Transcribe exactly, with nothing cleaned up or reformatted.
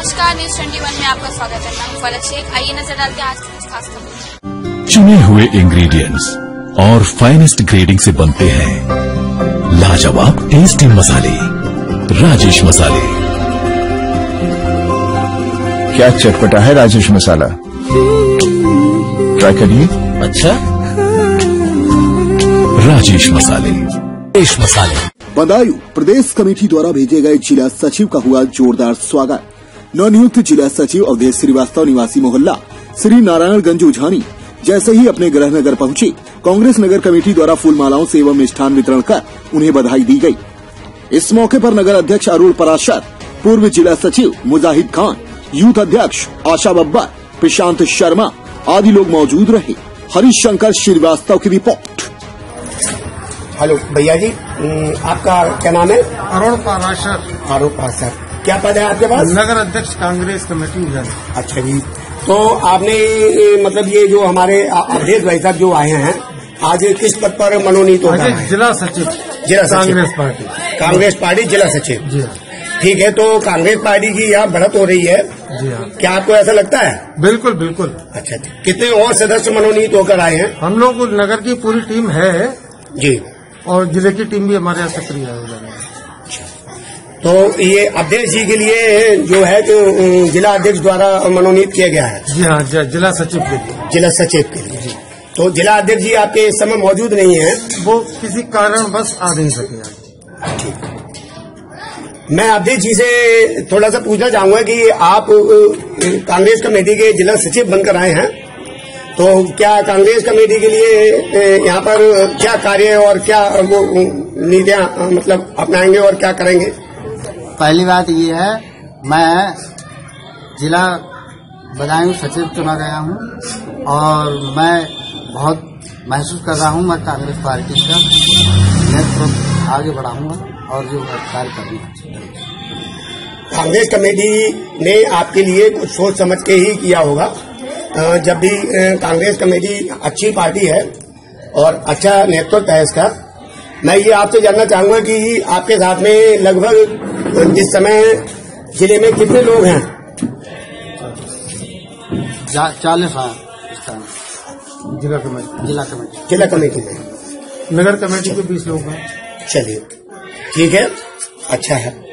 नमस्कार, न्यूज इक्कीस में आपका स्वागत है। मैं हूं फलक शेख। आइए नजर डालते हैं आज की खास खबरों। चुने हुए इंग्रेडिएंट्स और फाइनेस्ट ग्रेडिंग से बनते हैं लाजवाब टेस्टी मसाले, राजेश मसाले। क्या चटपटा है राजेश मसाला, ट्राई करिए। अच्छा, राजेश मसाले। राजेश मसाले। बदायूं प्रदेश कमेटी द्वारा भेजे गए जिला सचिव का हुआ जोरदार स्वागत। नवनियुक्त जिला सचिव अवधेश श्रीवास्तव निवासी मोहल्ला श्री नारायणगंज उझानी जैसे ही अपने गृह नगर पहुंचे, कांग्रेस नगर कमेटी द्वारा फूल मालाओं से एवं मिष्ठान वितरण कर उन्हें बधाई दी गई। इस मौके पर नगर अध्यक्ष अरुण पराशर, पूर्व जिला सचिव मुजाहिद खान, यूथ अध्यक्ष आशा बब्बर, प्रशांत शर्मा आदि लोग मौजूद रहे। हरीश शंकर श्रीवास्तव की रिपोर्ट। हेलो भैया जी, आपका क्या नाम है? अरुण पराशर। अरुण पराशर, क्या पद है आपके पास? नगर अध्यक्ष कांग्रेस कमेटी उधर। अच्छा जी, तो आपने मतलब ये जो हमारे अवधेश भाई साहब जो आए हैं, आज किस पद पर मनोनीत होता है? जिला सचिव, जिला सचिव कांग्रेस पार्टी। कांग्रेस पार्टी जिला सचिव। जी हाँ। ठीक है, तो कांग्रेस पार्टी की यहाँ बढ़त हो रही है। जी हाँ। क्या आपको ऐसा लगता है? बिल्कुल बिल्कुल। अच्छा, कितने और सदस्य मनोनीत होकर आए हैं? हम लोग नगर की पूरी टीम है जी, और जिले की टीम भी हमारे यहाँ सक्रिय है। तो ये अध्यक्ष जी के लिए जो है जो जिला अध्यक्ष द्वारा मनोनीत किया गया है। जी हाँ, जिला सचिव के लिए। जिला सचिव के लिए। जी, तो जिला अध्यक्ष जी आपके इस समय मौजूद नहीं है, वो किसी कारण बस आ नहीं सके आज। ठीक। मैं अध्यक्ष जी से थोड़ा सा पूछना चाहूंगा कि आप कांग्रेस कमेटी के जिला सचिव बनकर आए हैं, तो क्या कांग्रेस कमेटी के लिए यहाँ पर क्या कार्य और क्या वो नीतियाँ मतलब अपनाएंगे और क्या करेंगे? पहली बात ये है, मैं जिला बदायूं सचिव चुना गया हूँ और मैं बहुत महसूस कर रहा हूँ मैं कांग्रेस पार्टी का नेतृत्व आगे बढ़ाऊंगा और जो कार्य करना। कांग्रेस कमेटी ने आपके लिए कुछ सोच समझ के ही किया होगा। जब भी कांग्रेस कमेटी अच्छी पार्टी है और अच्छा नेतृत्व है इसका। मैं ये आपसे जानना चाहूंगा कि आपके साथ में लगभग इस समय जिले में कितने लोग हैं? चालीस हैं जिला कमेटी। जिला कमेटी जिला कमेटी में। नगर कमेटी के बीस लोग हैं। चलिए, ठीक है, अच्छा है।